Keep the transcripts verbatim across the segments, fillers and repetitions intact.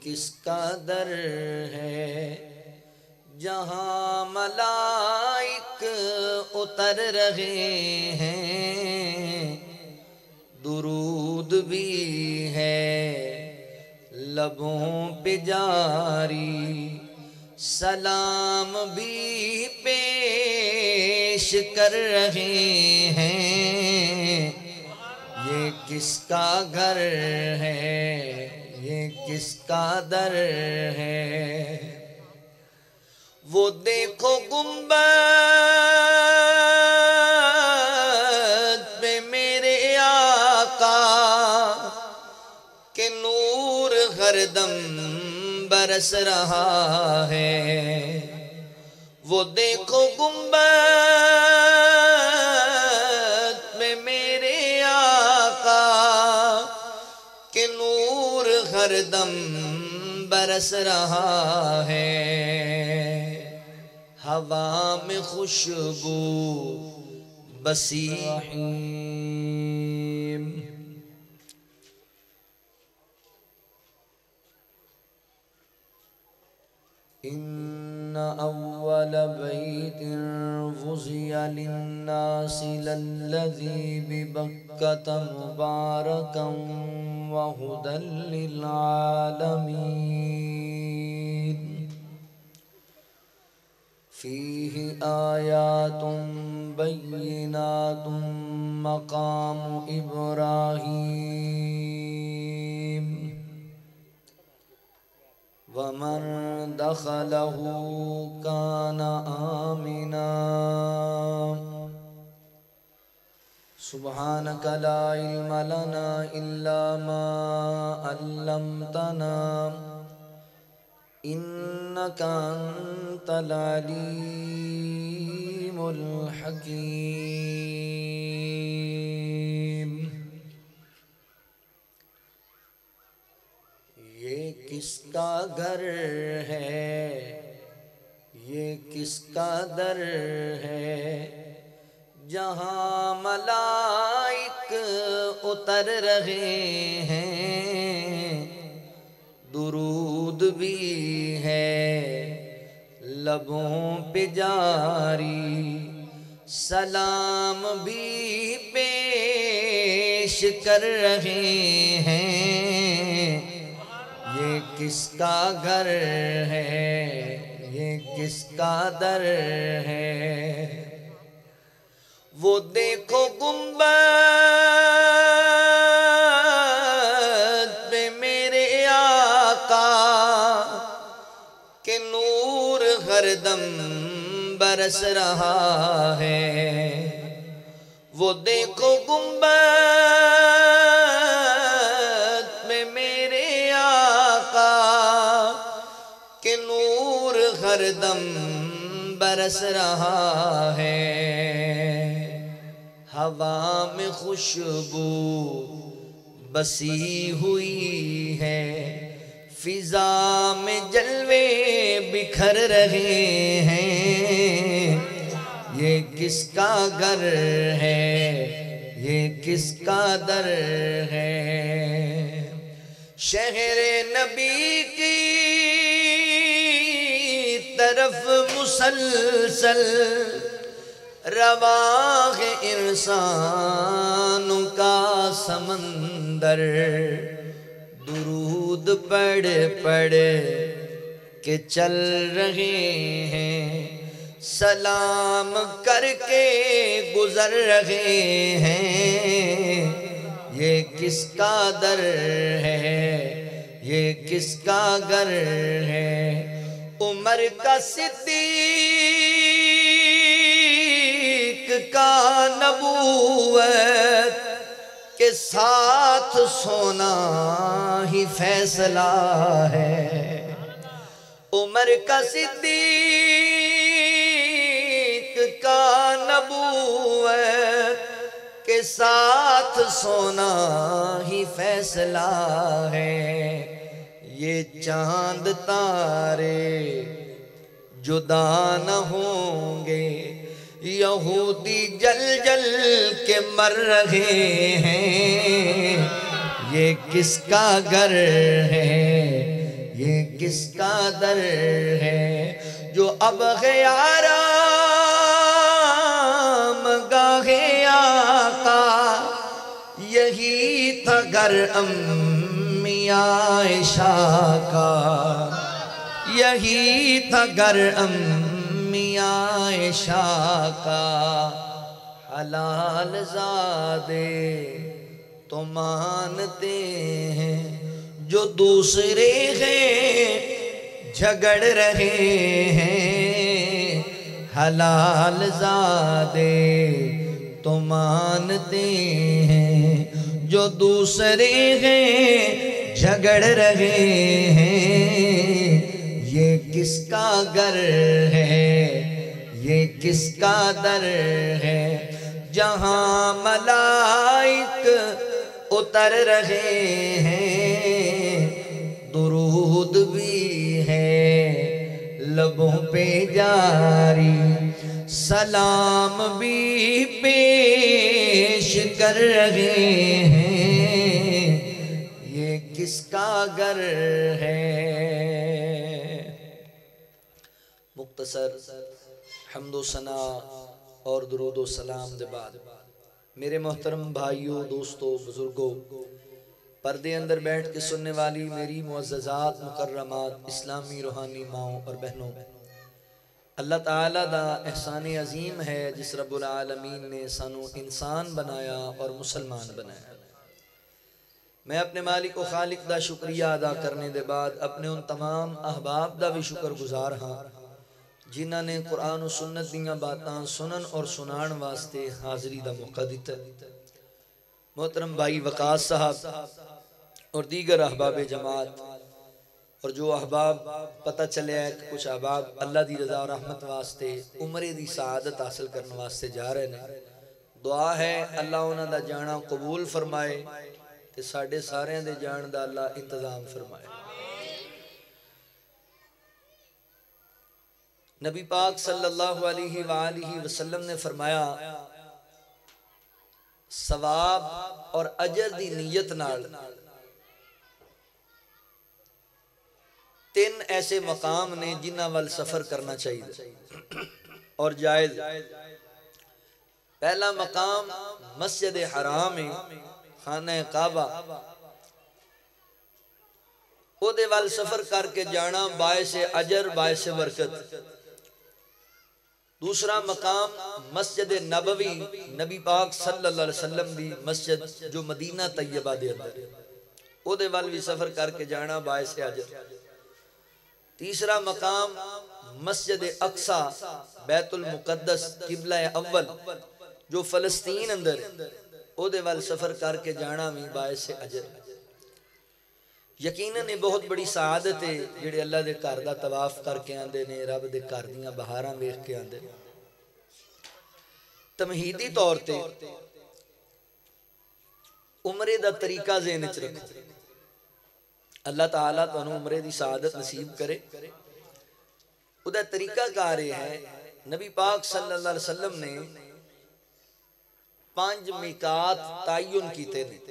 کس کا در ہے جہاں ملائک اتر رہے ہیں، درود بھی ہے لبوں پہ جاری، سلام بھی پیش کر رہے ہیں۔ یہ کس کا گھر ہے، یہ کس کا در ہے؟ وہ دیکھو گنبد پہ میرے آقا کہ نور ہر دم برس رہا ہے۔ وہ دیکھو گنبد پہ میرے آقا کہ نور ہر دم برس رہا ہے۔ ہوا میں خوشبو بسیح ان اول بیت وضع للناس للذی ببکۃ مبارکا وہدی للعالمین، فیہ آیات بینات مقام ابراہیم، ومن دخلہ کان آمنا۔ سبحانک لا علم لنا الا ما علمتنا انک انت العلیم الحکیم۔ یہ کس کا گھر ہے، یہ کس کا در ہے جہاں ملائک اتر رہے ہیں، درود بھی ہے لبوں پہ جاری، سلام بھی پیش کر رہے ہیں۔ یہ کس کا گھر ہے، یہ کس کا در ہے؟ وہ دیکھو گنبد پہ میرے آقا کہ نور ہر دم برس رہا ہے۔ وہ دیکھو گنبد پہ میرے آقا کہ نور ہر دم برس رہا ہے۔ ہوا میں خوشبو بسی ہوئی ہے، فضا میں جلوے بکھر رہے ہیں۔ یہ کس کا گھر ہے، یہ کس کا در ہے؟ شہر نبی کی طرف مسلسل رواں ہے انسان کا سمندر، درود پڑھ پڑھ کے چل رہے ہیں، سلام کر کے گزر رہے ہیں۔ یہ کس کا در ہے، یہ کس کا گھر ہے؟ عمر کا صدیق کا نبوت کے ساتھ سونا ہی فیصلہ ہے۔ عمر کا صدیق کا نبوت کے ساتھ سونا ہی فیصلہ ہے۔ یہ چاند تارے جدا نہ ہوں گے، یہودی جل جل کے مر رہے ہیں۔ یہ کس کا گھر ہے، کس کا در ہے جو اب غیارام گاہ آقا یہی تھا گھر امی عائشہ کا یہی تھا گھر امی عائشہ کا حلال زادے تو مانتے ہیں جو دوسرے ہیں جھگڑ رہے ہیں حلال زادے تو مانتے ہیں جو دوسرے ہیں جھگڑ رہے ہیں یہ کس کا گھر ہے یہ کس کا در ہے جہاں ملائک اتر رہے ہیں درود بھی ہے لبوں پہ جاری سلام بھی پیش کر رہے ہیں یہ کس کا گھر ہے مختصر حمد و ثنا اور درود و سلام دے بعد میرے محترم بھائیوں دوستوں بزرگوں پردے اندر بیٹھ کے سننے والی میری معززات مکرمات اسلامی روحانی ماؤں اور بہنوں اللہ تعالیٰ دا احسان عظیم ہے جس رب العالمین نے سانو انسان بنایا اور مسلمان بنایا میں اپنے مالک و خالق دا شکریہ ادا کرنے دے بعد اپنے ان تمام احباب دا بھی شکر گزار ہاں جنہ نے قرآن و سنت دیاں باتاں سنن اور سنان واسطے حاضری دا موقع دیتا محترم بھائی وقاص صاحب اور دیگر احباب جماعت اور جو احباب پتہ چلے ہے کہ کچھ احباب اللہ دی رضا و رحمت واسطے عمرے دی سعادت حاصل کرنے واسطے جا رہے ہیں دعا ہے اللہ انہاں دا جانا قبول فرمائے تے ساڑھے سارے دے جان دا اللہ انتظام فرمائے نبی پاک صلی اللہ علیہ وآلہ وسلم نے فرمایا ثواب اور اجر دی نیت نال تین ایسے مقام نے جنہ وال سفر کرنا چاہیے اور جائز پہلا مقام مسجد حرام خانہ کعبہ او دے وال سفر کر کے جانا باعث اجر باعث برکت دوسرا مقام مسجد نبوی نبی پاک صلی اللہ علیہ وسلم دی مسجد جو مدینہ طیبہ دے اندر او دے وال بھی سفر کر کے جانا باعث اجر تیسرا مقام مسجد اقصی بیت المقدس قبلہ اول جو فلسطین اندر او دے وال سفر کر کے جانا بھی باعث اجر یقیناً یہ بہت بڑی سعادت ہے جڑے اللہ دے گھر دا طواف کر کے آندے نے رب دے گھر دیاں بہاراں ویکھ کے آندے تمہیدی طور تے عمرے دا طریقہ ذہن وچ رکھو اللہ تعالیٰ تانوں عمرے دی سعادت نصیب کرے او دا طریقہ کار ہے نبی پاک صلی اللہ علیہ وسلم نے پانچ میقات تعین کیتے نے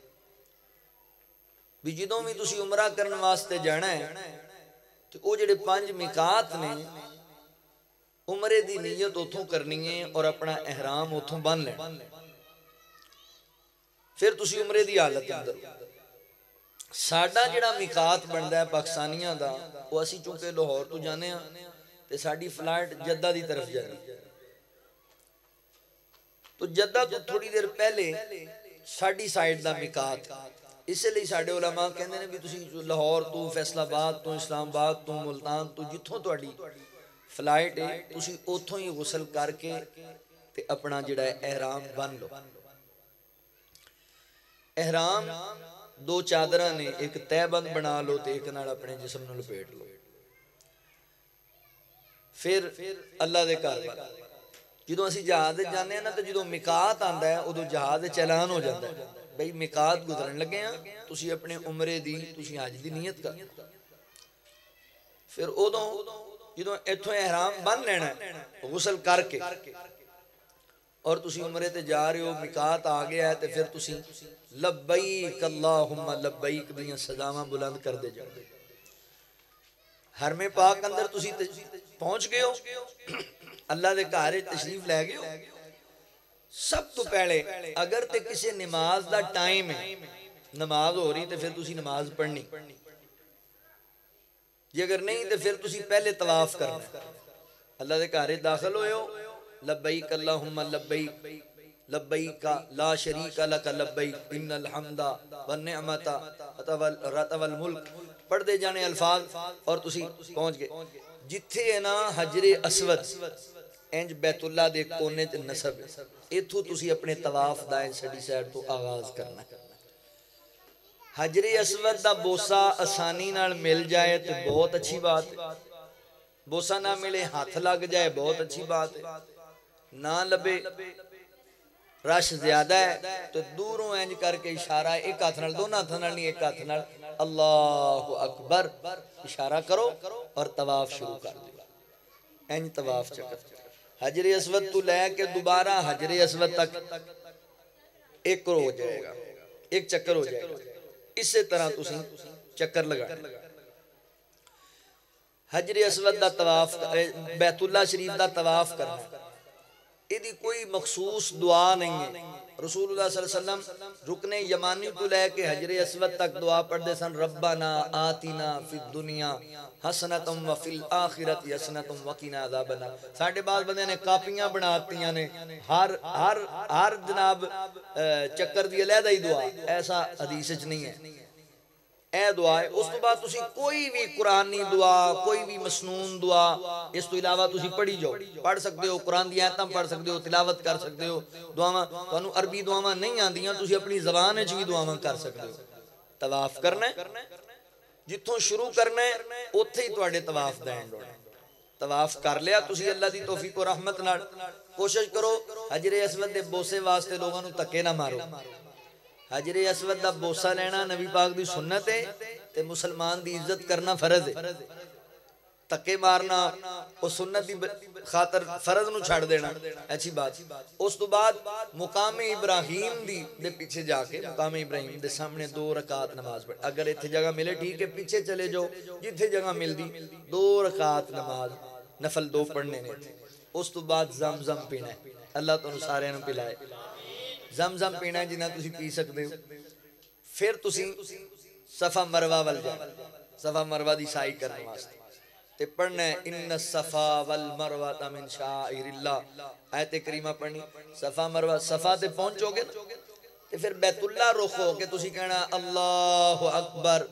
بھی جدوں بھی تسی عمرہ کرن واسطے جانا ہے تو او جڑے پانچ میقات نے عمرے دی نیت اتھوں کرنی ہے اور اپنا احرام اتھوں بن لیں پھر تسی عمرے دی حالت اندر ساڑھا جڑا میقات بندا ہے پاکستانیاں دا وہ اسی چونکہ لاہور تو جانے ہیں تے ساڑھی فلائٹ جدہ دی طرف جانی تو جدہ تو تھوڑی دیر پہلے ساڑھی سائیڈ دا میقات اس لئے ساڑھے علماء کہندے نے بھی تسی لاہور تو فیصل آباد تو اسلام آباد تو ملتان تو جتھوں تواڈی فلائٹ ہے تسی اوتھوں ہی غسل کر کے تے اپنا جڑا ہے احرام بن لو احرام دو چادرہ نے ایک تہ بند بنا لو تے ایک نال اپنے جسم نال لپیٹ لو پھر اللہ دے گھر بنا جدوں اسی جہاد جانے ہیں نا تو جدوں میقات آندا ہے ادوں جہاد چلان ہو جاتا ہے بھئی میقات گزرن لگے ہیں تسی اپنے عمرے دی تسی حج دی نیت کر پھر ادوں جدوں ایتھوں احرام بن لینا ہے غسل کر کے اور تسی عمرے تے جا رہے ہو میقات آ گیا ہے تے پھر تسی لبیک اللہم لبیک دیاں صداواں بلند کر دے جاؤ حرم پاک اندر تسی پہنچ گئے ہو اللہ دے گھر تشریف لے گئے ہو سب تو پہلے اگر تے کسی نماز دا ٹائم ہے نماز ہو رہی تے پھر تسی نماز پڑھنی جی اگر نہیں تے پھر تسی پہلے طواف کرنا اللہ دے گھر داخل ہوئے ہو لبیک اللہم لبیک لبیک لا شریک لک لبیک ان الحمد والنعمت والملک پڑھ دے جانے الفاظ اور تسی پہنچ گئے جتھے ہے نا حجر اسود انج بیت اللہ دے کونے تے نصب ایتھو تسی اپنے طواف دائیں سڑی سائر تو آغاز کرنا حجر اسود دا بوسا آسانی نال مل جائے تو بہت اچھی بات ہے بوسا نہ ملے ہاتھ لگ جائے بہت اچھی بات ہے نہ لبے رش زیادہ ہے تو دوروں اینج کر کے اشارہ ایک ہاتھ نال دو ہاتھ نال نہیں ایک ہاتھ نال اللہ اکبر اشارہ کرو اور طواف شروع کر دو اینج طواف چکر حجر اسود تو لے کے دوبارہ حجر اسود تک ایک ہو جائے گا ایک چکر ہو جائے گا اسی طرح تسی چکر لگا حجر اسود دا طواف بیت اللہ شریف دا طواف کرنا ایدی کوئی مخصوص دعا نہیں ہے رسول اللہ صلی اللہ علیہ وسلم رکن یمانی تو لے کے حجر اسود تک دعا پڑھ دے سن ربنا آتنا فی الدنیا حسنتم وفی الآخرت حسنتم وقینا عذاب النار ساڑھے بعض بندے نے کاپیاں بناتیاں نے ہر ہر ہر جناب چکر دی علیحدہ ہی دعا ایسا حدیث وچ نہیں ہے اے دعا ہے اس تو بعد تسی کوئی بھی قرآنی دعا کوئی بھی مسنون دعا اس تو علاوہ تسی پڑھی جاؤ پڑھ سکتے ہو قرآن دی آیتاں پڑھ سکتے ہو تلاوت کر سکتے ہو دعاواں تانوں عربی دعاواں نہیں آندیاں تسی اپنی زبان وچ بھی دعاواں کر سکتے ہو طواف کرنا ہے جتھوں شروع کرنا ہے اوتھے ہی تواڈے طواف دا اینڈ ہونا ہے طواف کر لیا تسی اللہ دی توفیق و رحمت نال کوشش کرو حجر اسود دے بوسے واسطے لوگاں نوں تکے نہ مارو حجر اسود دا بوسہ لینا نبی پاک دی سنت ہے تے مسلمان دی عزت کرنا فرض ہے تکے مارنا او سنت دی خاطر فرض نو چھڑ دینا اچھی بات اس تو بعد مقام ابراہیم دی دے پیچھے جا کے مقام ابراہیم دے سامنے دو رکعت نماز پڑھ اگر اتھے جگہ ملے ٹھیک ہے پیچھے چلے جاؤ جتھے جگہ مل دی دو رکعت نماز نفل دو پڑھنے نے اس تو بعد زمزم پینا ہے اللہ تو سارے نو پلائے زمزم پینا ہے جنہ تسی پی سکتے ہو پھر تسی صفا مروہ وال جائے صفا مروہ دی سائی کرنے واسطے تے پڑھنا ہے ان الصفا والمروہ من شائر اللہ آیت کریمہ پڑھنی صفا مروہ صفا تے پہنچو گے تے پھر بیت اللہ رخ ہو کے تسی کہنا اللہ اکبر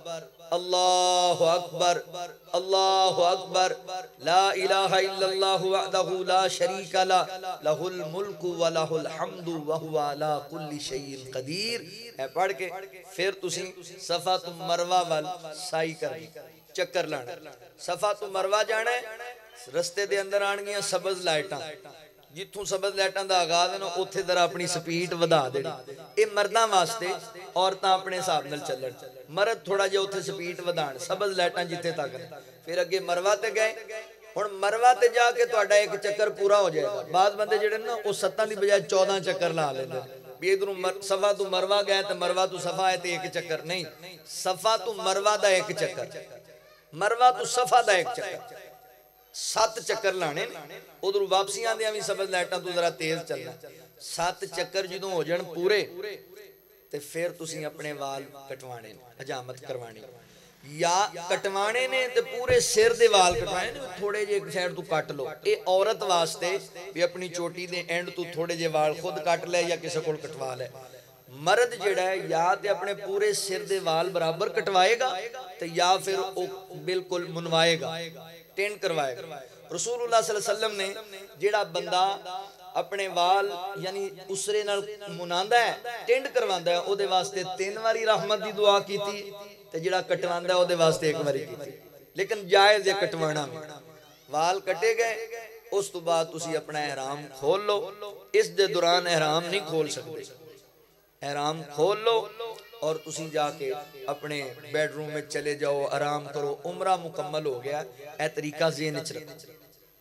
اللہ اکبر اللہ اکبر لا الہ الا اللہ وحدہ لا شریک لہ لہ الملک و لہ الحمد وہو علی کل شیء قدیر ہے پڑھ کے پھر تسی صفا تو مروہ وال سائی کرنی چکر لانا صفا تو مروہ جانا ہے رستے دے اندر آن گیا سبز لائٹاں جتھوں سبز لائٹاں دا آغاز ہے نا اوتھے ذرا اپنی سپیڈ ودا دے اے مرداں واسطے عورتاں اپنے حساب نال چلن مرد تھوڑا جہا اوتھے سپیڈ ودان سبز لائٹاں جتھے تک پھر اگے مروہ تے گئے ہن مروہ تے جا کے تہاڈا ایک چکر پورا ہو جائے گا بعض بندے جڑے نا او ستاں دی بجائے چودہ چکر لا لیندے بھی ادھروں صفا تو مروہ گئے تے مروہ تو صفا ہے تے ایک چکر نہیں صفا تو مروہ دا ایک چکر مروہ تو صفا دا ایک چکر سات چکر لانے ادھر واپسی آندیاں بھی سبز لائٹاں تو ذرا تیز چلنا سات چکر جدوں ہو جان پورے تے پھر تسی اپنے وال کٹوانے حجامت کروانے یا کٹوانے نے تے پورے سر دے وال کٹوانے تھوڑے جے ایک سائڈ تو کٹ لو اے عورت واسطے بھی اپنی چوٹی دے اینڈ تو تھوڑے جے وال خود کٹ لے یا کسے کول کٹوا لے مرد جڑا ہے یا تے اپنے پورے سر دے وال برابر کٹوائے گا تے یا پھر او بالکل منوائے گا ٹین کروائے گا رسول اللہ صلی اللہ علیہ وسلم نے جڑا بندہ اپنے وال یعنی اسرے نال مناندہ ہے ٹینڈ کرواندہ ہے او دے واسطے تین واری رحمت دی دعا کی تھی تے جڑا کٹواندہ ہے او دے واسطے ایک واری کی تھی لیکن جائز ہے کٹوانا میں وال کٹے گئے اس تو بعد تسی اپنا احرام کھول لو اس دے دوران احرام نہیں کھول سکتے احرام کھول لو اور تسی جا کے اپنے بیڈ روم میں چلے جاؤ آرام کرو عمرہ مکمل ہو گیا اے طریقہ ذہن وچ رکھو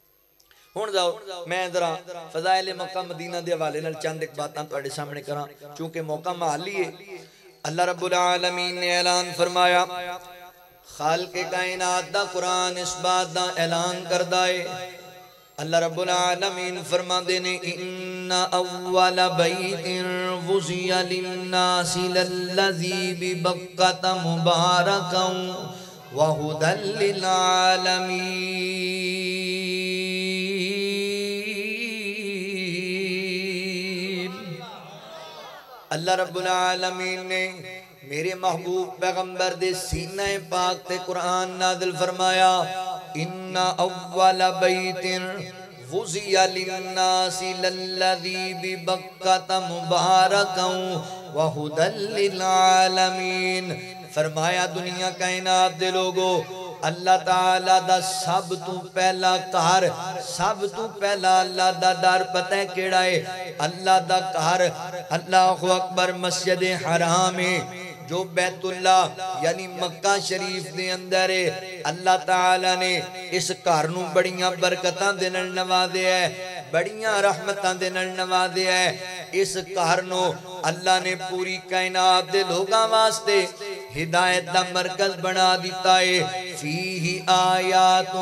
ہن جاؤ میں ذرا فضائل مکہ مدینہ دے حوالے نال چند ایک باتاں تواڈے سامنے کراں چونکہ موقع محلی ہے اللہ رب العالمین نے اعلان فرمایا خالق کائنات دا قرآن اس بات دا اعلان کردہ ہے اللہ رب العالمین فرما دینے ان اول بیت وزی للناس للذی ببکت مبارکا وہدن للعالمین اللہ رب العالمین نے میرے محبوب پیغمبر دے سینہ پاک تے قرآن نازل فرمایا ان اول بیت وزی للناس للذی ببکت مبارکا وہدن للعالمین فرمایا دنیا کائنات دے لوگو اللہ تعالیٰ دا سب تو پہلا کار سب تو پہلا اللہ دا دار پتہ ہے کیڑا ہے اللہ دا کار اللہ اکبر مسجد حرام ہے جو بیت اللہ یعنی مکہ شریف دے اندر ہے اللہ تعالیٰ نے اس کارنوں بڑیاں برکتاں دے نال نوازے ہے بڑیاں رحمتاں دے نال نوازے ہے اس کارنوں اللہ نے پوری کائنات دے لوگاں واسطے ہدایت دا مرکز بنا دیتا ہے فیہ آیات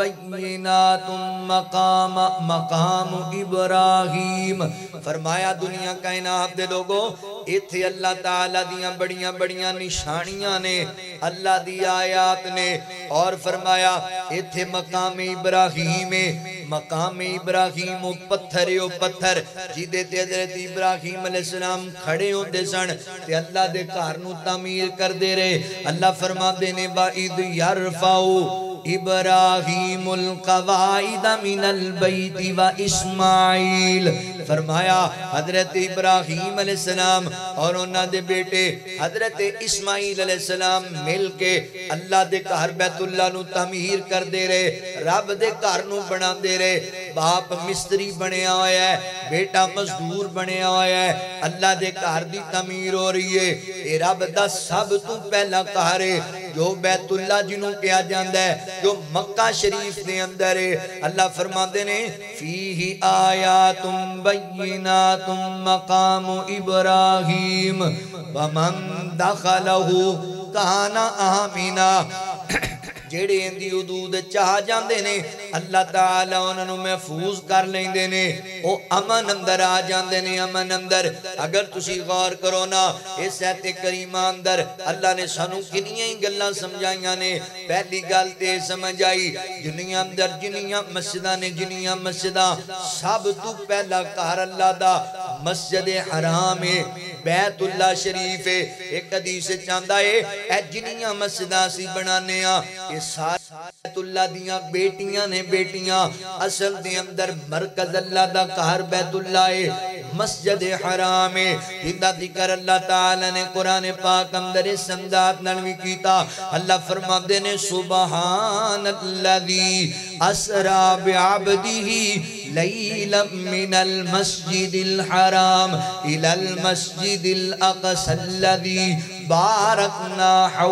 بینات مقام مقام ابراہیم فرمایا دنیا کائنات دے لوگوں ایتھے اللہ تعالیٰ دیاں بڑیاں بڑیاں نشانیاں نے اللہ دی آیات نے اور فرمایا ایتھے مقام ابراہیم مقام ابراہیم و پتھر و پتھر جیدے تے حضرت ابراہیم علیہ السلام کھڑے ہوندے سن تے اللہ دے کارنوں تعمیر کر دے رہے اللہ فرما دینے وَإِذْ يَرْفَعُ ابراہیم القواعد من البیت و اسماعیل فرمایا حضرت ابراہیم علیہ السلام اور انہاں دے بیٹے حضرت اسماعیل علیہ السلام مل کے اللہ دے گھر بیت اللہ نو تعمیر کر دے رہے رب دے گھر نو بنا دے رہے باپ مستری بنیا ہویا ہے بیٹا مزدور بنیا ہویا ہے اللہ دے گھر دی تعمیر ہو رہی ہے اے رب دا سب تو پہلا گھر ہے جو بیت اللہ جنوں کیا جاندہ ہے جو مکہ شریف دے اندر ہے اللہ فرما دینے فیہ آیات بینات مقام ابراہیم ومن دخلہو کانا آمینہ جیڑے اندی حدود چاہ جاندے نے اللہ تعالیٰ انہوں محفوظ کر لیندے نے او امن اندر آ جاندے نے امن اندر اگر تسی غور کرو نا اس ایت کریمہ اندر اللہ نے سانو کنیاں ہی گلاں سمجھائیاں نے پہلی گل تے سمجھ آئی جنیاں اندر جنیاں مسجدہ نے جنیاں مسجدہ سب تو پہلا کار اللہ دا مسجد حرام ہے بیت اللہ شریف ہے ایک حدیث چاندہ ہے اے جنیاں مسجدہ سی بنانے ہیں یہ سارے بیت اللہ دیاں بیٹیاں نے بیٹیاں اصل دے اندر مرکز اللہ دا کہر بیت اللہ ہے مسجد حرام ہے جدہ ذکر اللہ تعالیٰ نے قرآن پاک اندر سمدات نلوی کیتا اللہ فرما دینے سبحان اللذی اسرا بعبدہ لیلا من المسجد الحرام الى المسجد الاقصى الذي بارکنا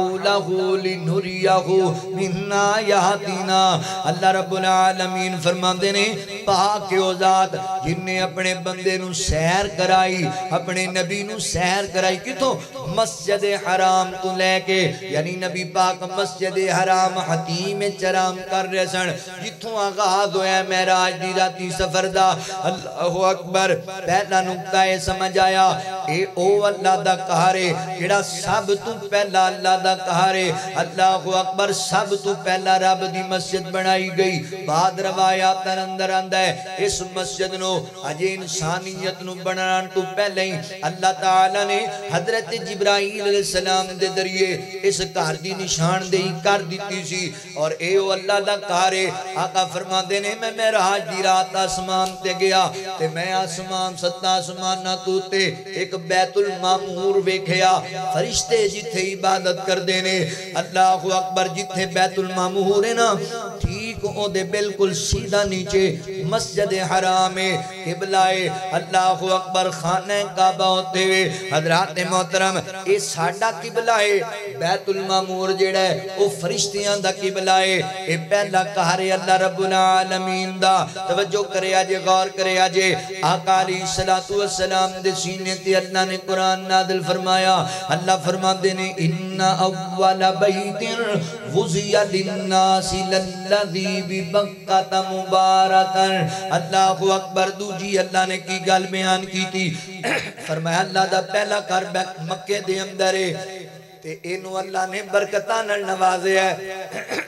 حولہ لنریہو من آیاتنا اللہ رب العالمین فرما دینے پاک او ذات جن نے اپنے بندے نو سیر کرائی اپنے نبی نو سیر کرائی کتوں مسجد حرام تو لے کے یعنی نبی پاک مسجد حرام حتیم چرام کر رہے سن جتوں آغاز ہویا معراج دی راتی سفر دا اللہ اکبر پہلا نکتہ سمجھ آیا اے او اللہ دا کہارے جڑا سب تو پہلا اللہ دا کہارے اللہ اکبر سب تو پہلا رب دی مسجد بنائی گئی بعد روایات اندر آندہ ہے اس مسجد نو اجے انسانیت نو بنان تو پہلے ہی اللہ تعالیٰ نے حضرت جبرائیل علیہ السلام دے ذریعے اس کار دی نشان دہی کر دیتی سی اور اے او اللہ دا کہارے آقا فرما دینے میں معراج دی رات آسمان تے گیا تے میں آسمان ستا آسمان نہ توتے ایک بیت المامور ویکھیا فرشتے جتھے عبادت کر دینے اللہ اکبر جتھے بیت المامور ہے نا ٹھیک او دے بالکل سیدھا نیچے مسجد حرام قبلہ اللہ اکبر خانہ کعبہ ہوتے ہوئے حضرات محترم اے ساڈا قبلہ ہے بیت المعمور جڑا ہے او فرشتیاں دا قبلہ ہے اے پہلا گھر ہے اللہ رب العالمین دا توجہ کرے آجے غور کرے آجے آقا علیہ السلام دے سینے تے اللہ نے قرآن نازل فرمایا اللہ فرماتے نے ان اول بیت وضع للناس للذی ببکۃ مبارکا اللہ اکبر دوجی اللہ نے کی گل بیان کی تھی فرمایا اللہ دا پہلا گھر مکے دے اندر ہے تے اینو اللہ نے برکتاں نال نوازیا ہے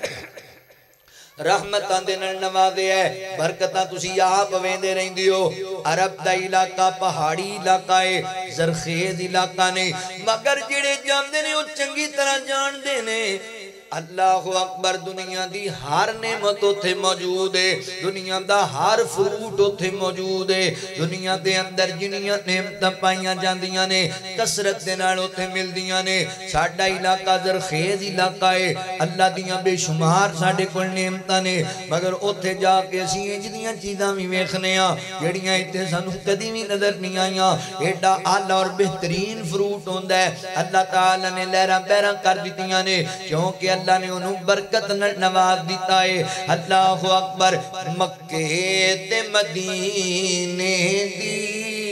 رحمتاں دے نال نوازیا ہے برکتاں تسی آپ ویندے رہندے ہو عرب دا علاقہ پہاڑی علاقہ ہے زرخیز علاقہ نہیں مگر جڑے جاندے نے او چنگی طرح جان دے نے اللہ اکبر دنیا دی ہر نعمت اتھے موجود ہے دنیا دا ہر فروٹ اتھے موجود ہے دنیا دے اندر جنیاں نعمتاں پائیاں جاندیاں نے کسرت دے نال اتھے مل دیاں نے ساڈا علاقہ زرخیز علاقہ ہے اللہ دیاں بے شمار ساڈے کول نعمتاں نے مگر اتھے جا کے اسی جدیاں چیزاں بھی ویکھنے ہاں جڑیاں اتھے سانوں کدی بھی نظر نہیں آئیاں ایڈا اعلیٰ اور بہترین فروٹ ہوندا ہے اللہ تعالیٰ نے لہراں پیراں کر دتیاں نے کیونکہ اللہ نے انہوں برکت نواز دیتا ہے اللہ اکبر مکے تے مدینے دی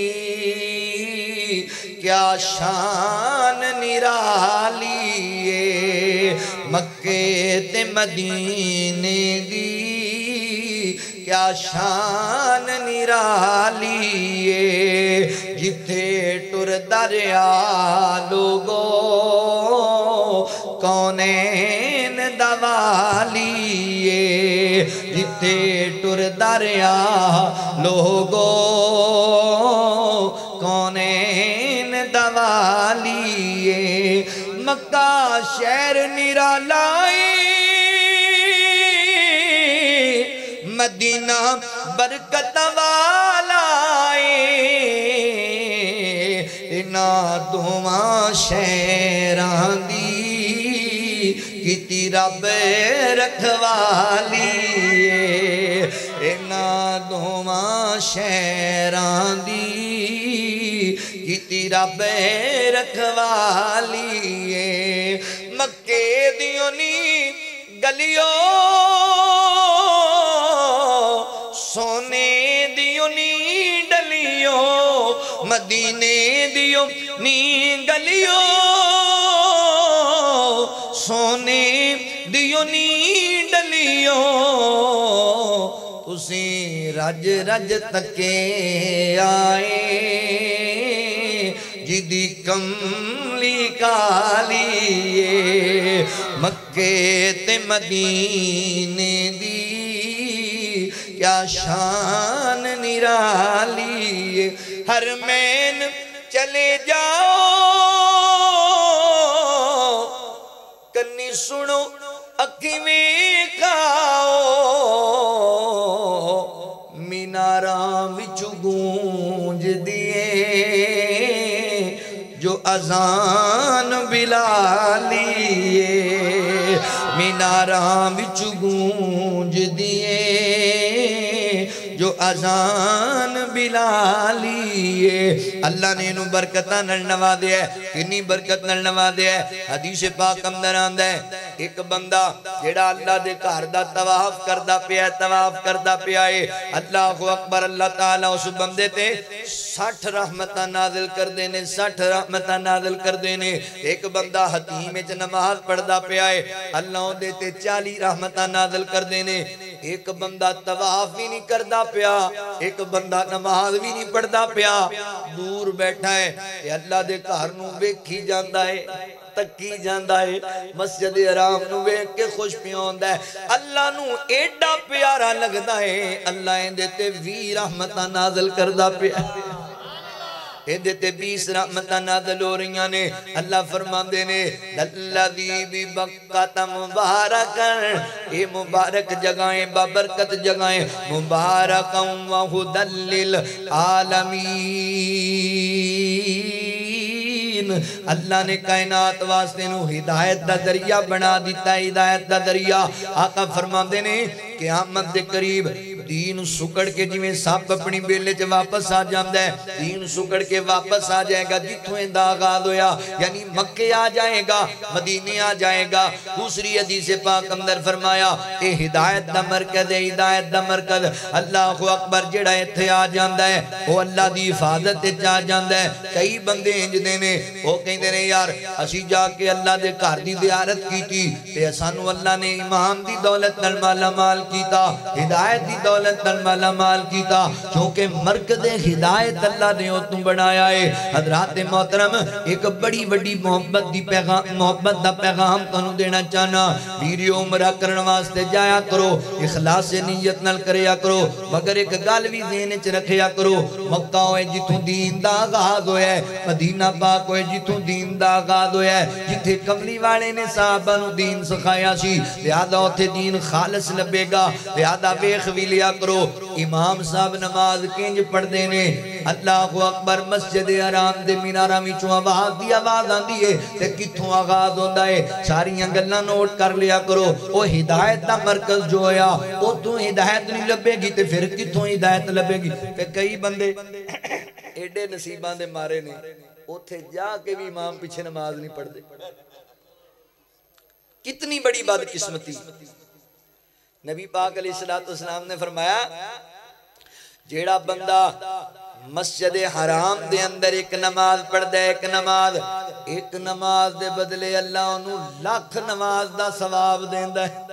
کیا شان نرالی ہے مکے تے مدینے دی کیا شان نرالی ہے جتھے ٹر دریا لوگو کونین دوالیے جتے ٹر دریا لوگو کونین دوالیے مکہ شہر نرالائے مدینہ برکت والائے انا دعا شہران دی کیتی رب رکھوالی انا دعا شہران دی کیتی رب رکھوالی مکے دیوں نی گلیوں سونے دیوں نی ڈلیوں مدینے دیوں نی گلیوں سونے دیوں نی ڈلیوں تسی رج رج تکے آئے جدی کملی کالی مکے تے مدینے دی کیا شان نرالی حرمین چلے جاؤ کنی سنو اکھی میں کھاؤ میناراں وچ گونج دیے جو اذان بلالی میناراں وچ گونج دیے جو اذان بلالی اللہ نے انہوں برکتہ نل نوا دیا ہے کنی برکت نل نوا دیا ہے حدیث پاک اندر آندہ ہے ایک بندہ جڑا اللہ دے گھر دا طواف کردہ پیا ہے طواف کردہ پیا ہے اللہ اکبر اللہ تعالیٰ اس بندے تے ساٹھ رحمتہ نازل کر دینے ساٹھ رحمتہ نازل کر دینے ایک بندہ حتیم اچھ نماز پڑھدہ پیا ہے اللہ دے تے چالی رحمتہ نازل کر دینے ایک بندہ طواف بھی نہیں کردہ پیا ایک بندہ نماز بھی نہیں پڑھدہ پیا دور بیٹھا ہے کہ اللہ دے گھر نو ویکھی جاندہ ہے تکی جاندہ ہے مسجد حرام نو ویکھ کے خوش پیاندہ ہے اللہ نو ایڈا پیارا لگدا ہے اللہ ان دیتے وی رحمتہ نازل کردہ پیا دیتے بیس رحمتہ نازل ہو رہی نے اللہ فرمان دینے للذی ببکۃ مبارکن اے مبارک جگہیں بابرکت جگہیں مبارکن وہدن للعالمین اللہ نے کائنات واسطے نو ہدایت دا ذریعہ بنا دیتا ہے ہدایت دا ذریعہ آقا فرمان دینے قیامت دے قریب دین سکڑ کے جویں سپ اپنی بیلے چ واپس آ جاندا ہے دین سکڑ کے واپس آ جائے گا جتھوں ایندا آغاز ہویا یعنی مکے آ جائے گا مدینے آ جائے گا دوسری حدیث پاک اندر فرمایا اے ہدایت دا مرکز ہے ہدایت دا مرکز اللہ اکبر جڑا ایتھے آ جاندا ہے وہ اللہ دی حفاظت وچ آ جاندا ہے کئی بندے انج دے نے وہ کہندے نے یار اسی جا کے اللہ دے گھر دی زیارت کیتی تے سانو اللہ نے ایمان دی دولت نال مالا مال کیتا ہدایت دی دولت نال مالا مال کیتا کیونکہ مرکز ہدایت اللہ نے اتوں بنایا ہے حضرات محترم ایک بڑی بڑی محبت دی پیغام محبت دا پیغام تانوں دینا چاہنا ویڈیو عمرہ کرن واسطے جایا کرو اخلاص نیت نال کریا کرو مگر ایک گل وی ذہن وچ رکھیا کرو مکہ ہوئے جتھوں دین دا آغاز ہویا ہے مدینہ پاک ہوئے جتھوں دین دا آغاز ہویا ہے جتھے کملی والے نے صحابہ نو دین سکھایا سی لہذا اوتھے دین خالص لبے گا لہذا ویکھ وی لیا کرو امام صاحب نماز کنج پڑھدے نے اللہ اکبر مسجد حرام دے میناراں وچوں آواز دی آواز آندی ہے تے کتھوں آغاز ہوندا ہے ساریاں گلاں نوٹ کر لیا کرو او ہدایت دا مرکز جو ہویا او تو ہدایت نہیں لبے گی تے پھر کتھوں ہدایت لبے گی تے کئی بندے ایڈے نصیباں دے مارے نے اوتھے جا کے بھی امام پیچھے نماز نہیں پڑھدے کتنی بڑی بدقسمتی نبی پاک علیہ السلام نے فرمایا جیڑا بندہ مسجد حرام دے اندر ایک نماز پڑھ دے ایک نماز ایک نماز دے بدلے اللہ انہوں لاکھ نماز دا ثواب دیندا ہے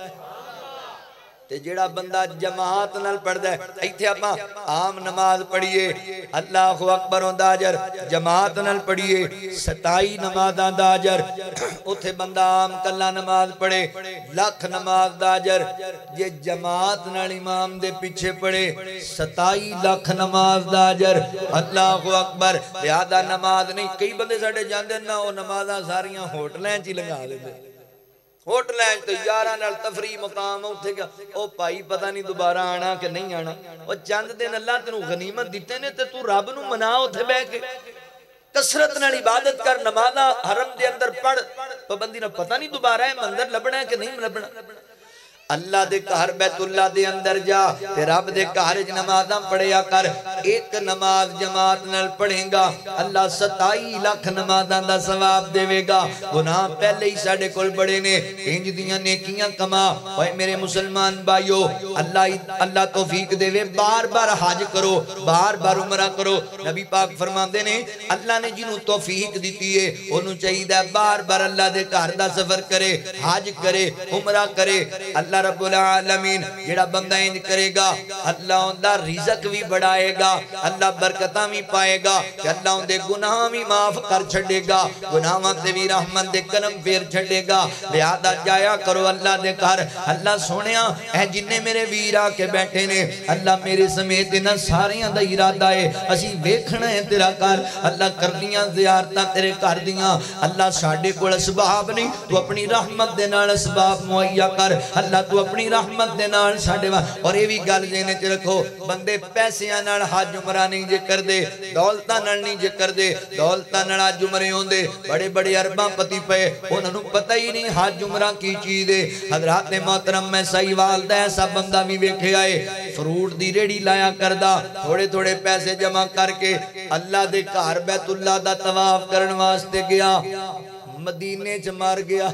تے جیڑا بندہ جماعت نال پڑھ دے ایتھے اپاں عام نماز پڑھیے اللہ اکبر ہوندا اجر جماعت نال پڑھیے ستائی نمازاں دا اجر اوتھے بندہ عام کلا نماز پڑھے لاکھ نماز دا اجر یہ جماعت نال امام دے پیچھے پڑھے ستائی لاکھ نماز دا اجر اللہ اکبر لہذا نماز نہیں کئی بندے ساڈے جاندے نہ او نمازاں ساریاں ہوٹلاں چ لگا لیندے ہوٹلیں تو یارہ نال تفریح مقام اٹھے گا او پائی پتہ نہیں دوبارہ آنا کہ نہیں آنا او چند دن اللہ تینوں غنیمت دیتے نے تے تو رب نو منا اٹھے بے کے کثرت نال عبادت کر نمازاں حرم دے اندر پڑھ پابندی نہ پتہ نہیں دوبارہ ہے منظر لبنا ہے کہ نہیں لبنا اللہ دے گھر بیت اللہ دے اندر جا تے رب دے گھر وچ نمازاں پڑھیا کر ایک نماز جماعت نال پڑھیں گا اللہ ستائی لاکھ نمازاں دا ثواب دے گا گناہ پہلے ہی ساڈے کول بڑے نے انج دیاں نیکیاں کما اوے میرے مسلمان بھائیو اللہ اللہ توفیق دے بار بار حج کرو بار بار عمرہ کرو نبی پاک فرماندے نے اللہ نے جنوں توفیق دتی ہے اونوں چاہیے بار بار اللہ دے گھر دا سفر کرے حج کرے عمرہ کرے اللہ رب العالمین جڑا بندہ انج کرے گا اللہ ان دا رزق بھی بڑھائے گا اللہ برکتاں بھی پائے گا کہ اللہ ان دے گناہ بھی معاف کر چھڑے گا گناہاں تے بھی رحمت دے کرم پھیر چھڑے گا لہذا جایا کرو اللہ دے گھر اللہ سونیا اے جننے میرے ویر آ کے بیٹھے نے اللہ میرے سمیت انہاں ساریاں دا ارادہ ہے اسی ویکھنا ہے تیرا گھر اللہ کرنیاں زیارتاں تیرے گھر دیاں اللہ ساڈے کول اسباب نہیں تو اپنی رحمت دے نال اسباب مہیا کر اللہ تو اپنی رحمت دے نال ساڈے اور یہ بھی گل ذہن وچ رکھو بندے پیسیاں نال حج عمرہ نہیں جے کر دے دولتاں نال نہیں جے کر دے دولتاں نال حج عمرے ہوندے بڑے بڑے ارباں پتی پے انہاں نوں پتہ ہی نہیں حج عمرہ کی چیز ہے حضرات محترم میں صحیح والدہ ایسا بندہ بھی ویکھیا ہے فروٹ دی ریڑھی لایا کردا تھوڑے تھوڑے پیسے جمع کر کے اللہ دے گھر بیت اللہ دا طواف کرن واسطے گیا مدینے چ مر گیا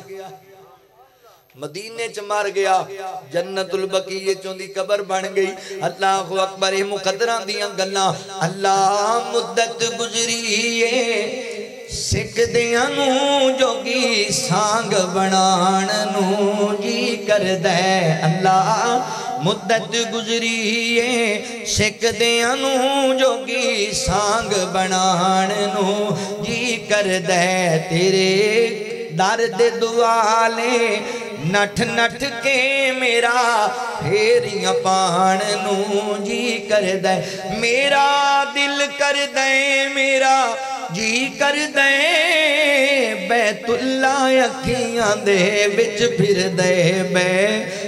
مدینے چ مر گیا جنت البقیع چوں دی قبر بن گئی اللہ اکبر اے مقدراں دیاں گلاں اللہ مدت گزری اے سکھ دیاں نو جوگی سانگ بنان نو جی کردا ہے اللہ مدت گزری اے سکھ دیاں نو جوگی سانگ بنان نو جی کردا ہے تیرے درد دعا لے نٹھ نٹھ کے میرا پھیریاں پان نو جی کر دے میرا دل کر دے میرا جی کر دے بیت اللہ اکھیاں دے وچ پھر دے بیت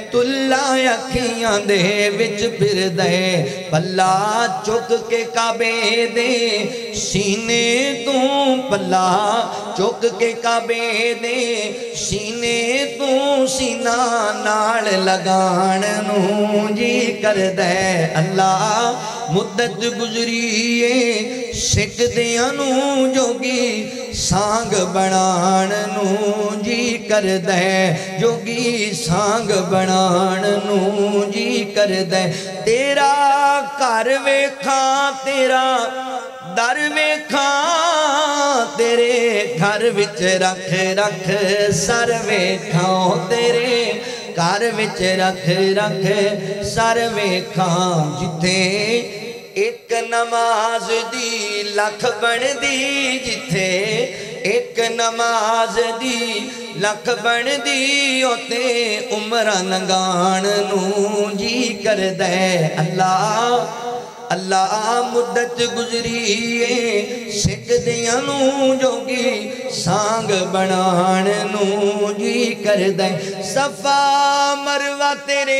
بیت اللہ اکھیاں دے وچ پھر دے پلا چک کے کعبے دے سینے تو پلا چک کے کعبے دے سینے تو سینہ نال لگان نو جی کر دے اللہ مدت گزریے سکھ دیاں نو جوگی سانگ بنان نو جی کر دے جوگی سانگ بنان نو جی کر دے تیرا گھر ویکھاں تیرا در ویکھاں تیرے گھر وچ رکھ رکھ سر ویکھاں تیرے گھر وچ رکھ رکھ سر ویکھاں جتھے ایک نماز دی لکھ بن دی جتھے ایک نماز دی لکھ بن دی ہوتے عمرہ لنگان نو جی کر دے اللہ اللہ مدت گزریے سکھ دیاں نو جوگی سانگ بنان نو جی کر دے صفا مروہ تیرے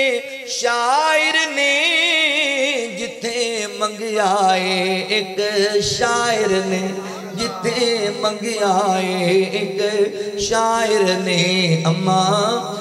شاعر نے جتھے منگیا ہے ایک شاعر نے جتھے منگیا ہے ایک شاعر نے اماں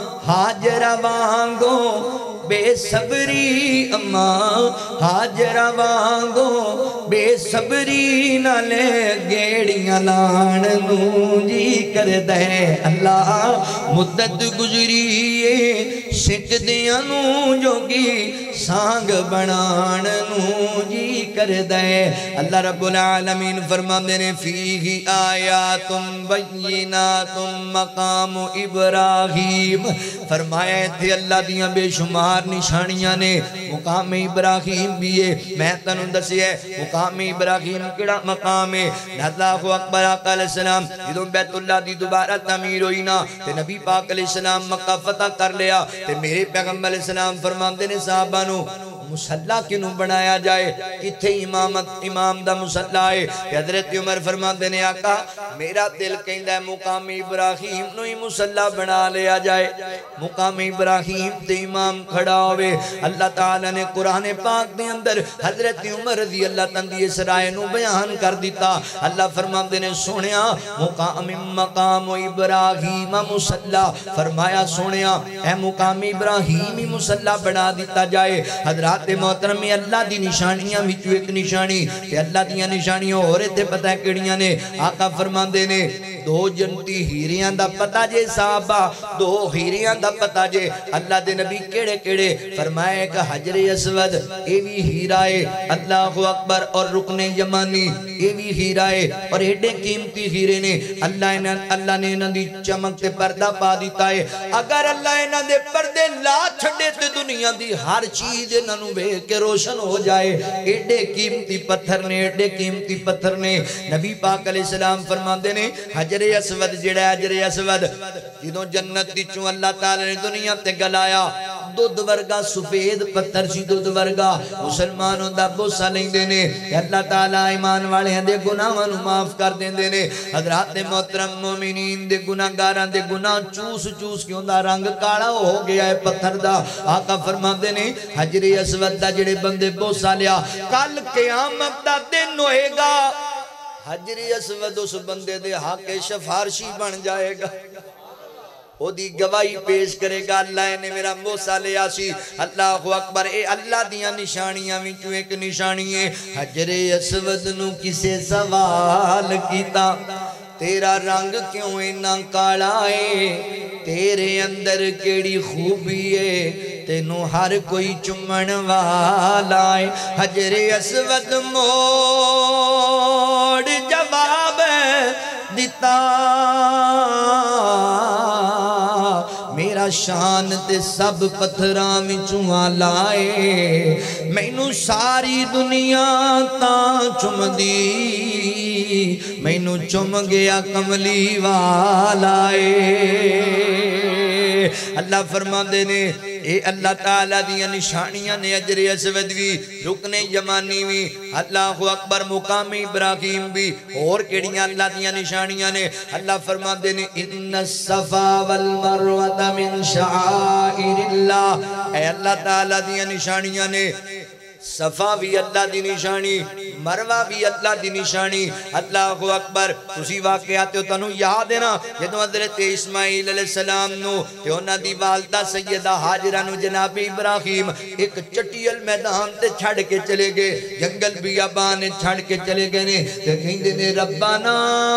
حاجرہ وانگو بے صبری اماں حاجرہ وانگو بے صبری نالے گیڑیاں لان نو جی کر دے اللہ مدت گزریے سکھ دیاں نو جوگی سانگ بنان نو جی کر دے اللہ رب العالمین فرما دینے فیہ آیات بینات مقام ابراہیم فرمایا تھے اللہ دیاں بے شمار نشانیاں نے مقام ابراہیم بھی ہے میں تنوں دسی ہے مقام ابراہیم کڑا مقام ہے اللہ اکبر آقا علیہ السلام جدوں بیت اللہ دی دوبارہ تعمیر ہوئی نا تے نبی پاک علیہ السلام مکہ فتح کر لیا تے میرے پیغمبر علیہ السلام فرماندے نے صحابہ نو مسلح کیوں بنایا جائے کتھے امامت امام دا مسلح ہے حضرت عمر فرماندے نے آقا میرا دل کہندا ہے مقام ابراہیم نو ہی مسلح بنا لیا جائے مقام ابراہیم تے امام کھڑا ہوئے اللہ تعالیٰ نے قرآن پاک دے اندر حضرت عمر رضی اللہ تندی اسرائے نو بیان کر دیتا اللہ فرماندے نے سنیا مقام مقام ابراہیم مسلح فرمایا سنیا اے مقام ابراہیم ہی مسلح بنا دیتا جائے حضرات محترم اللہ دی نشانیاں وچ ایک نشانی تے اللہ دیاں نشانیاں ہو رہے تھے پتہ کیڑیاں نے آقا فرماندے نے دو جنتی ہیریاں دا پتہ جے صحابہ دو ہیریاں دا پتہ جے اللہ دے نبی کیڑے کیڑے فرمایا کہ حجر اسود اے بھی ہیرا ہے اللہ اکبر اور رکن یمانی اے بھی ہیرا ہے اور ایڈے قیمتی ہیرے نے اللہ اللہ نے انہاں دی چمک تے پردہ پا دیتا ہے اگر اللہ انہاں دے پردے لا چھڑے تے دنیا دی ہر چیز انہاں نو ویکھ کے روشن ہو جائے ایڈے قیمتی پتھر نے ایڈے قیمتی پتھر نے نبی پاک علیہ السلام فرماندے نے حجر اسود جڑا حجر اسود جدوں جنت دی چوں اللہ تعالی نے دنیا تے گلایا دودھ ورگا سفید پتھر سی دودھ ورگا مسلمانوں دا بوسا لیندے نے اللہ تعالیٰ ایمان والے ہیں دے گناہاں نو معاف کر دیندے نے حضرات محترم مومنین دے گناہگاراں دے گناہ چوس چوس کیوں دا رنگ کالا ہو گیا ہے پتھر دا آقا فرماندے نے حجر اسود دا جڑے بندے بوسا لیا کل قیامت دا دن ہوئے گا حجر اسود اس بندے دے حق شفارشی بن جائے گا وہ دی گواہی پیش کرے گا اللہ نے میرا موسیٰ لیا سی اللہ اکبر اے اللہ دیاں نشانیاں وچوں ایک نشانی ہے حجر اسود نو کسے سوال کیتا تیرا رنگ کیوں اینا کالا ہے تیرے اندر کیڑی خوبی ہے تینو ہر کوئی چمن والا ہے حجر اسود موڑ جواب دیتا میرا شان تے سب پتھراں وچوں لائے مینوں ساری دنیا تاں چم دی مینوں چم گیا کملی والائے اللہ فرما دے نے اے اللہ تعالیٰ دیا نشانیاں نے اجر اسود بھی رکن یمانی بھی اللہ اکبر مقام ابراہیم بھی اور کیڑیاں اللہ دیا نشانیاں نے اللہ فرما دے نے ان الصفا والمروہ من شعائر اللہ اے اللہ تعالیٰ دیا نشانیاں نے صفا بھی اللہ دی نشانی مروہ بھی اللہ دی نشانی اللہ اکبر تسی واقعات ہو تنو یاد ہے نا جدو حضرت اسماعیل علیہ السلام نو تے انہاں دی والدہ سیدہ حاجرہ نو جناب ابراہیم ایک چٹیل میدان تے چھڑ کے چلے گئے جنگل بیابان چھڑ کے چلے گئے نے تے کہندے نے ربنا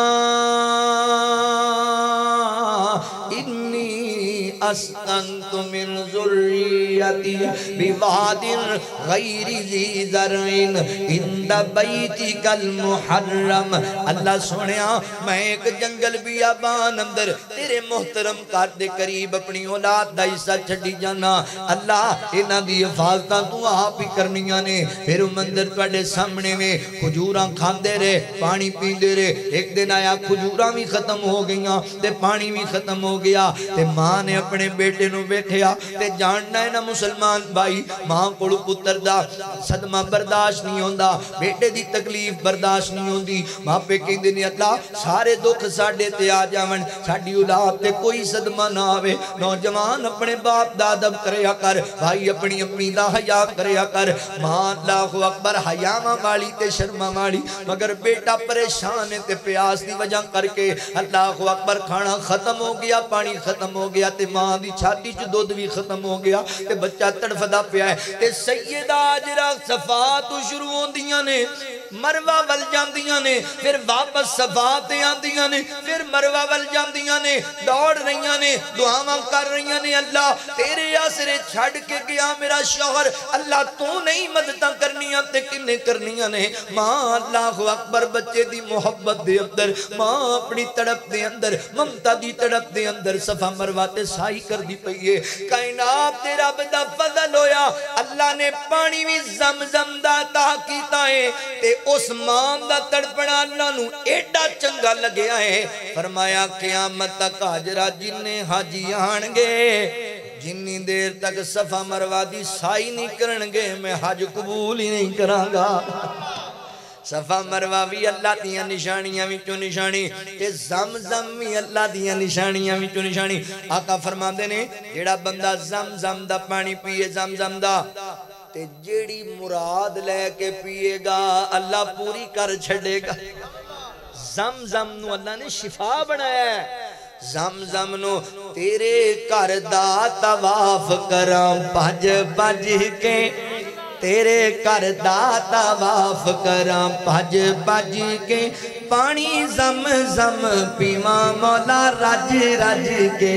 انی اسکنت من ذریتی بواد غیر ذی زرعین عند بیتک المحرم اللہ سنیا میں ایک جنگل بیابان اندر تیرے محترم کار دے قریب اپنی اولاد دا حصہ چھڑی جانا اللہ انہاں دی حفاظتاں تو آپ ہی کرنیاں نے پھر مندر پڑے سامنے میں کھجوراں کھاندے رہے پانی پیندے رہے ایک دن آیا کھجوراں بھی ختم ہو گئیاں تے پانی بھی ختم ہو گیا تے ماں نے اپنے بیٹے نو بیٹھیا تے جاننا ہے نا مسلمان بھائی ماں کوڑو پتر دا صدمہ برداشت نہیں ہوندا بیٹے دی تکلیف برداشت نہیں ہوندی ماں پہ کہندے نے اللہ سارے دکھ ساڈے تے آ جاون ساڈی اولاد تے کوئی صدمہ نہ آوے نوجوان اپنے باپ دا ادب کریا کر بھائی اپنی امی دا حیا کریا کر ماں اللہ اکبر حیاواں والی تے شرما والی مگر بیٹا پریشان ہے تے پیاس دی وجہ کر کے اللہ اکبر کھانا ختم ہو گیا پانی ختم ہو گیا تے ماں دی چھاتی چ دودھ بھی ختم ہو گیا تے بچہ تڑفدا پیا ہے تے سیدہ حاجرہ صفا تو شروع ہوندیاں نے مروہ ول جاندیاں نے پھر واپس صفا تے آندیاں نے پھر مروہ ول جاندیاں نے دوڑ رہیاں نے دعاواں کر رہیاں نے اللہ تیرے آسرے چھڑ کے گیا میرا شوہر اللہ تو نہیں مدداں کرنیاں تے کنے کرنیاں نے ماں اللہ اکبر بچے دی محبت دے اندر ماں اپنی تڑپ دے اندر ممتا دی تڑپ دے اندر صفا مروہ تے سائی کر دی پئیے کائنات تے رب دا فضل ہویا اللہ نے پانی بھی زمزم دا عطا کیتا ہے تے اس ماں دا تڑپنا اللہ نو ایڈا چنگا لگیا ہے فرمایا قیامت تک حاجرہ جننے حاجی آنگے جنی دیر تک صفا مروہ دی سائی نہیں کرنگے میں حج قبول ہی نہیں کرانگا صفا مروہ بھی اللہ دیاں نشانیاں بھی چو نشانی تے زمزم بھی اللہ دیاں نشانیاں بھی چو نشانی آقا فرما دینے جیڑا بندہ زمزم دا پانی پیے زمزم دا تے جیڑی مراد لے کے پیے گا اللہ پوری کر چھڑے گا زمزم نو اللہ نے شفا بنایا ہے زمزم نو تیرے کردہ تواف کرام بھج بھج کے تیرے کردہ تواف کرام بھج بھج کے پانی زم زم پیواں مولا رج رج کے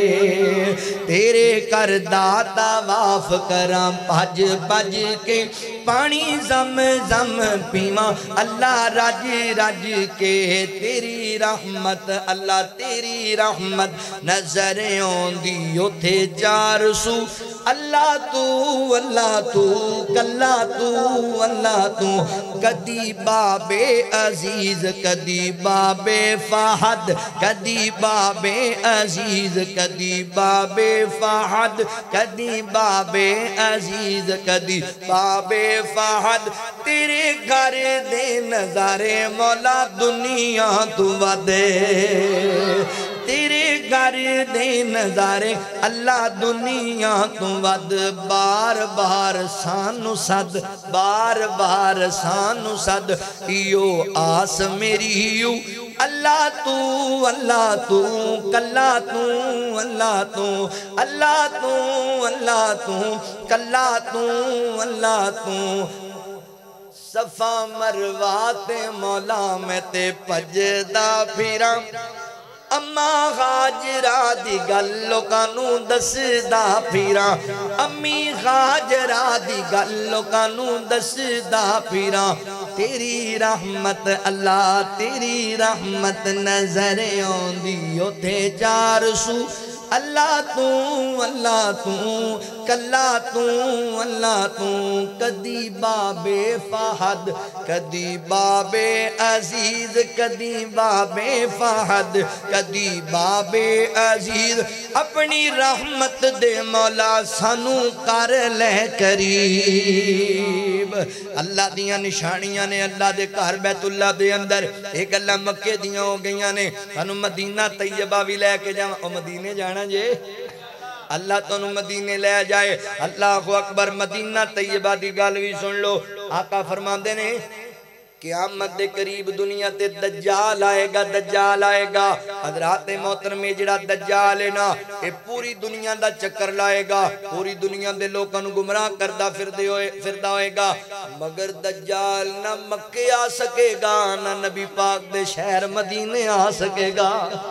تیرے کردہ تواف کرام بھج بھج کے پانی زم زم پیواں اللہ رج رج کے تیری رحمت اللہ تیری رحمت نظر آندی اوتھے چار سو اللہ تو اللہ تو کلا تو اللہ تو کدی باب عزیز کدی باب فہد کدی باب عزیز کدی باب فہد کدی باب عزیز کدی باب فہد تیرے گھر دے نظارے مولا دنیا تو ودے تیرے گھر دے نظارے اللہ دنیا تو ود بار بار سانو صد بار بار سانو صد ایو آس میری یو اللہ تو اللہ تو کلا تو اللہ تو اللہ تو اللہ تو کلا تو اللہ تو صفا مروہ تے مولا میں تے پجدہ پھیرا اما حاجرہ دی گلو کانو دسدا پھیرا امی حاجرہ دی گلو کانو دسدا پھیرا تیری رحمت اللہ تیری رحمت نظر آندی اوتھے چار سو اللہ تو اللہ تو کلا تو اللہ تو کدی باب فہد کدی باب عزیز کدی باب فہد کدی باب عزیز اپنی رحمت دے مولا سانو کر لے قریب اللہ دیاں نشانیاں نے اللہ دے گھر بیت اللہ دے اندر ایک اللہ مکے دیاں ہو گئیاں نے سانو مدینہ طیبہ بھی لے کے جاؤں او مدینے جانا جے اللہ تنو مدینے لے جائے اللہ اکبر مدینہ طیبہ دی گل بھی سن لو آقا فرماندے نے قیامت دے قریب دنیا تے دجال آئے گا دجال آئے گا حضرات محترم جڑا دجال ہے نا اے پوری دنیا دا چکر لائے گا پوری دنیا دے لوگاں نو گمراہ کردہ پھردے ہوئے پھردا ہوئے گا مگر دجال نہ مکے آ سکے گا نہ نبی پاک دے شہر مدینے آ سکے گا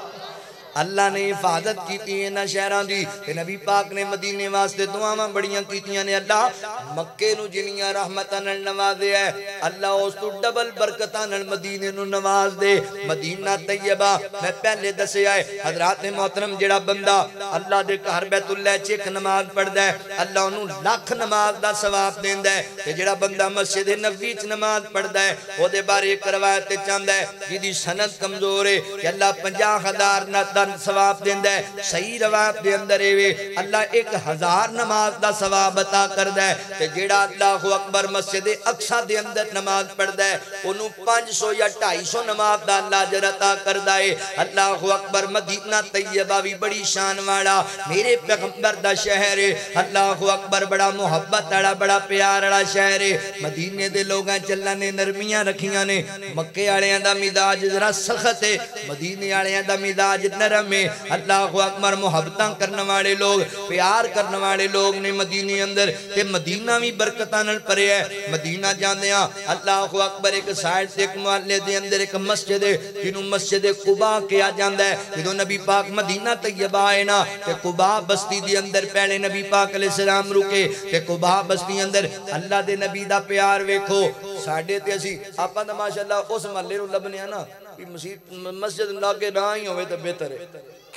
اللہ نے حفاظت کیتی ہے نہ شہران دی کہ نبی پاک نے مدینے واسطے دعاواں بڑیاں کیتیاں نے اللہ مکے نو جنیاں رحمتاں نال نوازے ہے اللہ اس تو ڈبل برکتاں نال مدینے نو نواز دے مدینہ طیبہ میں پہلے دسے آئے حضرات محترم جڑا بندہ اللہ دے گھر بیت اللہ چیک نماز پڑھ دے اللہ انہوں لاکھ نماز دا ثواب دین دے کہ جڑا بندہ مسجد نبوی چ نماز پڑھ دے او دے بارے ایک روایت چاند ہے جدی سند کمزور ہے کہ اللہ پنجاہ ہزار نہ ثواب دیندہ ہے صحیح روایت دے اندر ہے اللہ ایک ہزار نماز دا ثواب عطا کردہ ہے کہ جیڑا اللہ اکبر مسجد اقصی دے اندر نماز پڑھ دے انہوں پانچ سو یا ٹائی سو نماز دا اللہ جر عطا کردہ ہے اللہ اکبر مدینہ طیبہ بھی بڑی شان والا میرے پیغمبر دا شہر ہے اللہ اکبر بڑا محبت اڑا بڑا پیار اڑا شہر ہے مدینے دے لوگاں چلنا نے نرمیاں رکھیاں نے مکے آڑیاں دا مزاج ذرا سخت ہے مدینے آڑیاں دا مزاج نرم میں اللہ اکبر محبتاں کرنے والے لوگ پیار کرنے والے لوگ نے مدینے اندر تے مدینہ بھی برکتان پرے ہے مدینہ جاندے ہیں اللہ اکبر ایک سائٹ سے ایک محلے دے اندر ایک مسجد ہے جنہوں مسجد قبا کیا جاندہ ہے جنہوں نبی پاک مدینہ طیبہ آئے نا تے قبا بستی دے اندر پہلے نبی پاک علیہ السلام رکے تے قبا بستی اندر اللہ دے نبی دا پیار ویکھو ساڑھے تے اسی آپ دا ماشاءاللہ اس محلے رو لبنے ہیں نا مسجد لاغے نہ ہی ہوئے تو بہتر ہے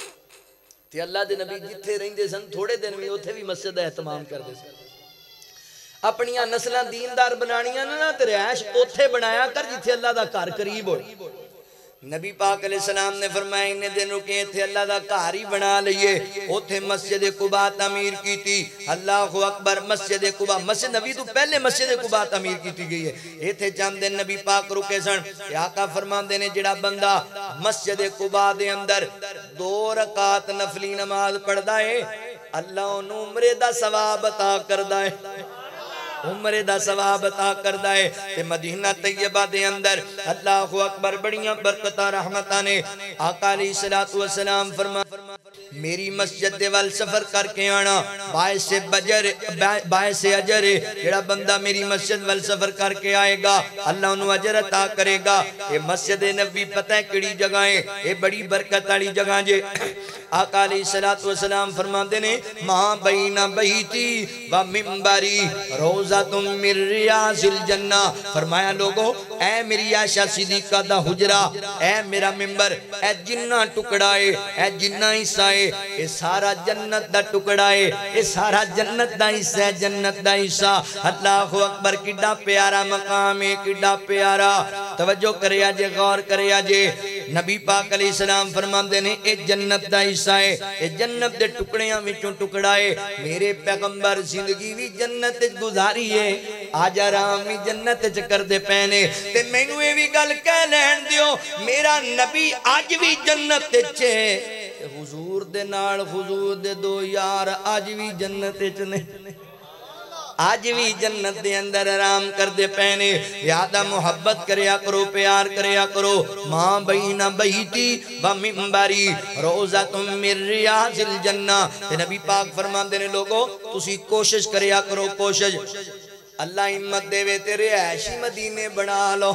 تے اللہ دے نبی جتھے رہیں دے سن تھوڑے دن بھی اتھے بھی مسجد اہتمام کر دے سن اپنیاں نسلہ دیندار بنانیاں نا تے رہائش اتھے بنایا کر جتھے اللہ دا کار قریب ہوئی نبی پاک علیہ السلام نے فرمایا انہیں دن رکے تھے اللہ دا کاری بنا لئیے اتھے مسجد قبا تعمیر کی تھی اللہ اکبر مسجد قبا مسجد نبی تو پہلے مسجد قبا تعمیر کی تھی گئی ہے یہ تھے چند دن نبی پاک رکے سن آقا فرمان دینے جڑا بندہ مسجد قبا دے اندر دو رکعت نفلی نماز پڑھ دائے اللہ انہوں عمرے دا ثواب عطا کر دائے عمرے دا ثواب عطا کردہ ہے تے مدینہ طیبہ دے اندر اللہ اکبر بڑیاں برکتہ رحمتہ نے آقا علیہ السلام فرما میری مسجد دے وال سفر کر کے آنا باعث بجر باعث اجر جڑا بندہ میری مسجد وال سفر کر کے آئے گا اللہ انہوں اجر عطا کرے گا یہ مسجد نبی پتہ ہے کڑی جگہیں یہ بڑی برکت آلی جگہ جے آقا علیہ السلام فرماتے نے ماں بین بیتی و ممبری روزہ تم من ریاض الجنہ فرمایا لوگو اے میری عائشہ صدیقہ دا حجرہ اے میرا ممبر اے جنہ ٹکڑائے اے جنہ عیسائے اے سارا جنت دا ٹکڑائے اے سارا جنت دا عیسہ جنت دا عیسہ اللہ اکبر کڈا پیارا مقام ہے کڈا پیارا توجہ کرے آجے غور کرے آجے نبی پاک علیہ السلام فرماندے نے اے جنت دا عیسیٰ ہے اے جنت دے ٹکڑیاں وچوں ٹکڑائے میرے پیغمبر زندگی بھی جنت گزاری ہے آج آرام بھی جنت چکر دے پہنے تے میں نو اے بھی گل کہہ لین دیو میرا نبی آج بھی جنت چے حضور دے نال حضور دے دو یار آج بھی جنت چنے آج بھی جنت دے اندر آرام کر دے پہنے لہذا محبت کریا کرو پیار کریا کرو ماں بین بیتی و ممبری روزہ تم من ریاض الجنہ تے نبی پاک فرمان دینے لوگو تسی کوشش کریا کرو کوشش اللہ ہمت دے وے تیرے عیشی مدینے بنا لو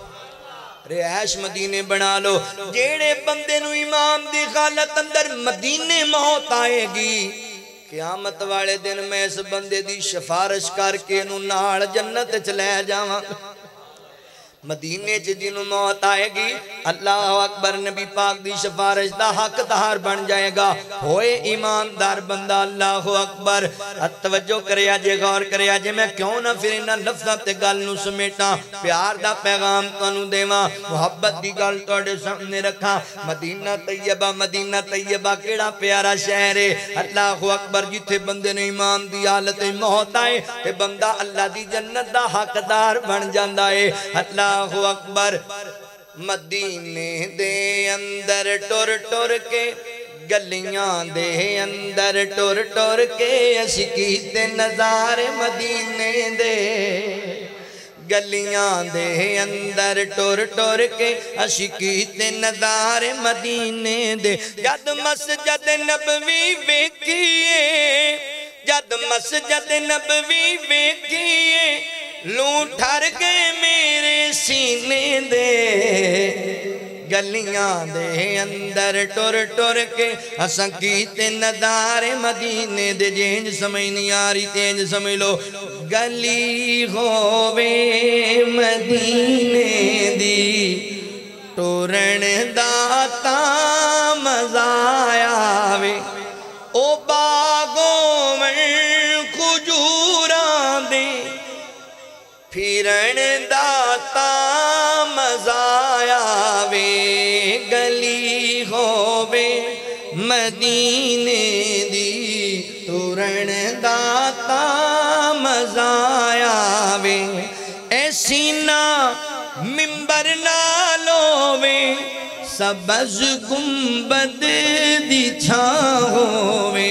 رہائش مدینے بنا لو جیڑے بندے نو امام دی خالت اندر مدینے موت آئے گی قیامت والے دن میں اس بندے دی شفارش کر کے انہوں نال جنت چلے جاواں مدینے چ جنوں موت آئے گی اللہ اکبر نبی پاک دی سفارش دا حق دار بن جائے گا ہوئے ایماندار بندہ اللہ اکبر توجہ کریا جے غور کریا جے میں کیوں نہ پھر انہاں لفظاں تے گل نو سمیٹاں پیار دا پیغام تانوں دیواں محبت دی گل تواڈے سامنے رکھاں مدینہ طیبہ مدینہ طیبہ کیڑا پیارا شہر ہے اللہ اکبر جتھے بندے نے ایمان دی حالت موت آئے تے بندہ اللہ دی جنت دا حقدار بن جاندا ہے اللہ اللہ اکبر مدینے دے اندر ٹر ٹر کے گلیاں دے اندر ٹر ٹر کے عشقی تے نظارے مدینے دے گلیاں دے اندر ٹر ٹر کے عشقی تے نظارے مدینے دے جد مسجد نبوی ویکھیے جد مسجد نبوی ویکھیے لوں ٹھر کے میرے سینے دے گلیاں دے اندر ٹر ٹر کے اساں کیتے نظارے مدینے دے جینج سمجھ نہیں آ رہی تینج سمجھ لو گلی ہووے مدینے دی ٹورن دا تا مزہ آوے او باغوں میں کھجوراں دے پھرن داتا مزہ آوے گلی ہووے مدینے دی ٹورن داتا مزہ آوے ایسی نا ممبر نالووے سبز گنبد دی چھاں ہووے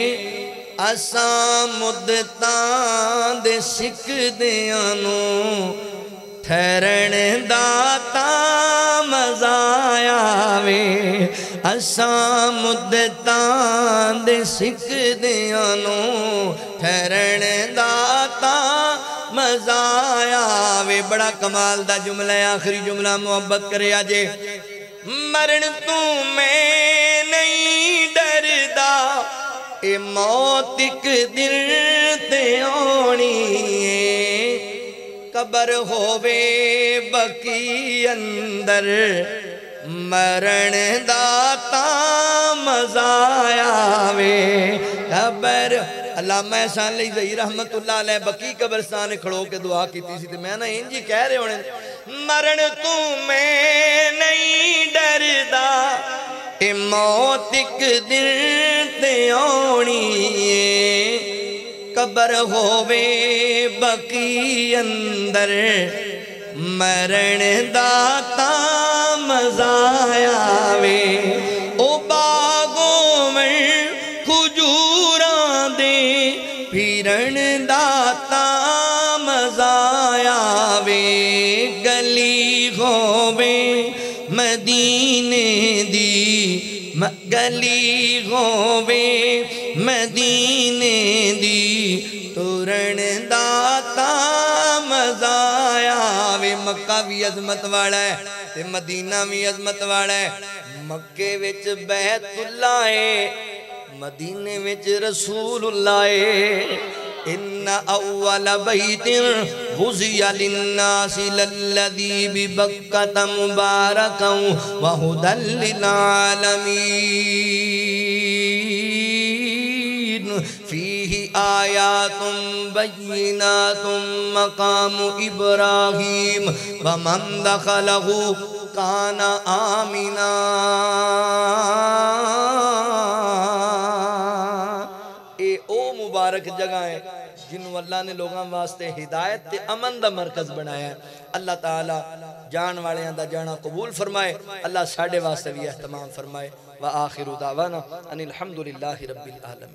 اساں مدتاں دے سکھ دیانوں ٹھہرن داتا مزہ آوے اساں مدتاں دے سکھ دیانوں ٹھہرن داتا مزہ آوے بڑا کمال دا جملہ ہے آخری جملہ محبت کرے آجے مرن تو میں نہیں ڈردا اے موت ایک دل تے آنی ہے قبر ہووے بکی اندر مرن داتا مزہ آوے قبر علامہ احسان علی زہیر رحمت اللہ علیہ بکی قبرستان کھڑو کے دعا کی تھی تے میں نا انجی کہہ رہے ہونے مرن تو میں نہیں ڈردا اے موت ایک دل تے آنی ہے قبر ہووے بکی اندر مرن داتا مزہ آوے او باغوں میں کھجوراں دے پھرن داتا مزہ آوے گلی ہووے مدینے دی گلی ہووے مدینے دی ٹورن داتا مزہ آوے مکہ بھی عظمت والا ہے تے مدینہ بھی عظمت والا ہے مکے وچ بیت اللہ ہے مدینے وچ رسول اللہ ہے ان اول بیت وضع للناس للذی ببکۃ مبارکا وہدی للعالمین فیہ آیات بینات مقام ابراہیم ومن دخلہ کان آمنا اے او مبارک جگہ ہے جنہوں اللہ نے لوگاں واسطے ہدایت تے امن دا مرکز بنایا ہے اللہ تعالی جان والے دا جانا قبول فرمائے اللہ ساڑھے واسطے بھی احتمام فرمائے وآخر دعوانا ان الحمدللہ رب العالمین.